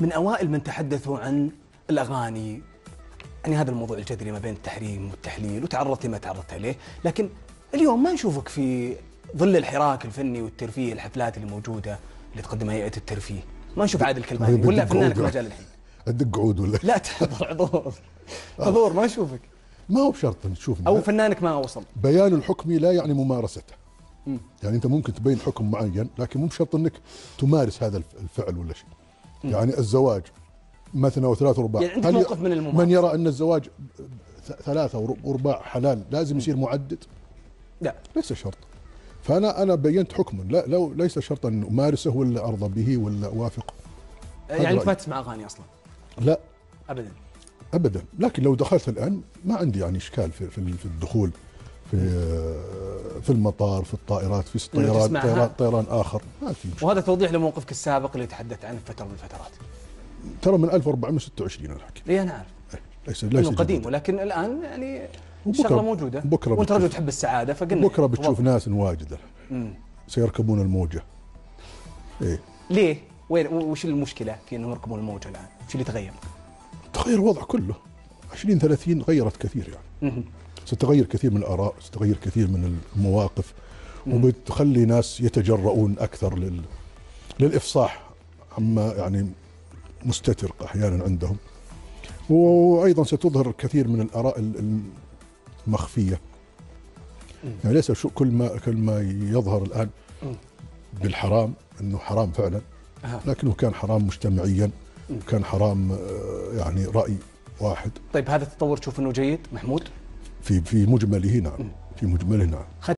من أوائل من تحدثوا عن الأغاني، يعني هذا الموضوع الجذري ما بين التحريم والتحليل، وتعرضت لما تعرضت عليه، لكن اليوم ما نشوفك في ظل الحراك الفني والترفيه، الحفلات اللي موجودة اللي تقدمها هيئة الترفيه، ما نشوف عادل كلباني ولا فنان في المجال الحين. ادق عود ولا لا تحضر حضور ما نشوفك. ما هو بشرط نشوفنا او فنانك ما وصل. بيان الحكم لا يعني ممارسته. يعني انت ممكن تبين حكم معين لكن مو بشرط انك تمارس هذا الفعل ولا شيء. يعني الزواج مثنى وثلاث ورباع، يعني عندك موقف من الممارسة؟ من يرى ان الزواج ثلاثة ورباع حلال لازم يصير معدد؟ لا ليس شرط. فانا بينت حكما، لا لو ليس شرطا ان امارسه ولا ارضى به ولا اوافقه. يعني انت ما تسمع اغاني اصلا؟ لا ابدا ابدا، لكن لو دخلت الان ما عندي يعني اشكال في الدخول في المطار، في الطائرات، في طيران اخر، ما في مشكله. وهذا توضيح لموقفك السابق اللي تحدثت عنه في فتره من الفترات. ترى من 1426 انا احكي. اي انا عارف. ليس قديم، ولكن الان يعني الشغله موجوده. بكره وانت رجل تحب السعاده، فقلنا بكره بتشوف ناس واجده سيركبون الموجه. ايه ليه؟ وش المشكله في انهم يركبون الموجه الان؟ وش اللي تغير؟ تغير الوضع كله. 2030 غيرت كثير يعني. ستغير كثير من الآراء، ستغير كثير من المواقف، وبتخلي ناس يتجرؤون أكثر للإفصاح عما يعني مستتر أحيانا عندهم، وأيضا ستظهر الكثير من الآراء المخفية. يعني ليس كل ما يظهر الآن بالحرام أنه حرام فعلا، لكنه كان حرام مجتمعيا، وكان حرام يعني رأي واحد. طيب هذا التطور تشوف أنه جيد محمود؟ في مجمله نعم، في مجمله نعم.